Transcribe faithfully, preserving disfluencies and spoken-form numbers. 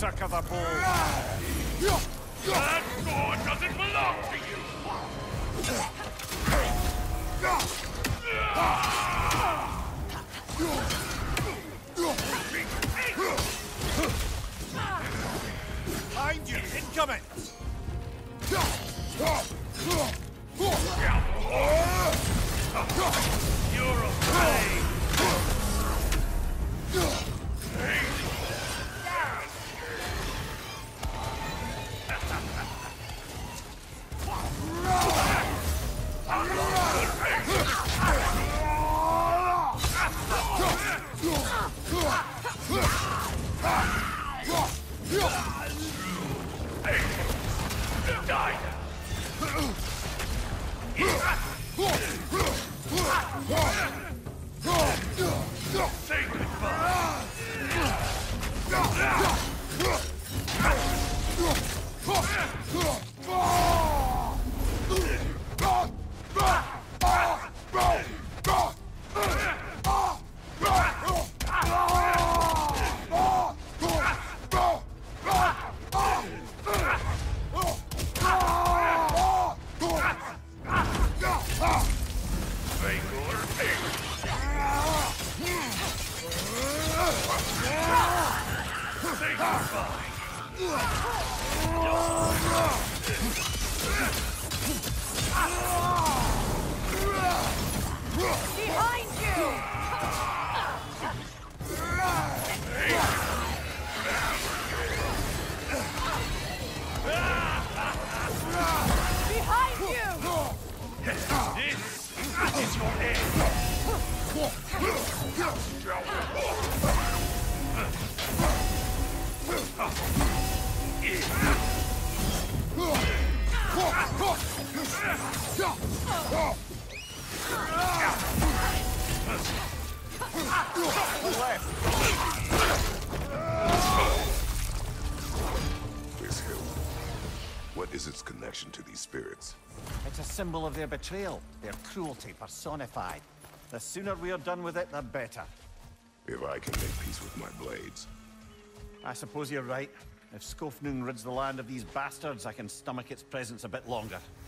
Hvitserkr the Bold. That sword doesn't belong to you! Behind you! Incoming! You're afraid! Die now! Say goodbye! Say goodbye! Behind you! Behind you! This is your end! This hill. What is its connection to these spirits? It's a symbol of their betrayal, their cruelty personified. The sooner we're done with it, the better. If I can make peace with my blades. I suppose you're right. If Skofnung rids the land of these bastards, I can stomach its presence a bit longer.